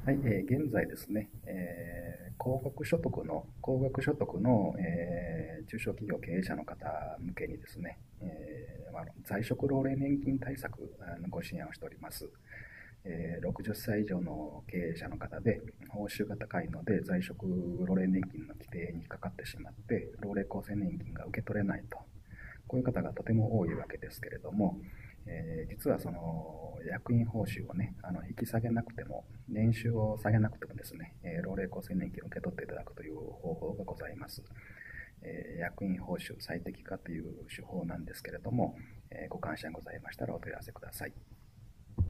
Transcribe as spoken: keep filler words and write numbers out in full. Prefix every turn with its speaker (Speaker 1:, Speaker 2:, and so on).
Speaker 1: はい、えー現在ですね、えー高額所得の、高額所得の、えー中小企業経営者の方向けにですね、えーまあ、在職老齢年金対策あのご支援をしております。えーろくじゅっさい以上の経営者の方で、報酬が高いので、在職老齢年金の規定に引っかかってしまって、老齢厚生年金が受け取れないと。こういう方がとても多いわけですけれども、えー実はその役員報酬をね、あの引き下げなくても、年収を下げなくてもですね、えー老齢厚生年金を受け取っていただくという方法がございます。えー役員報酬最適化という手法なんですけれども、えーご関心ございましたらお問い合わせください。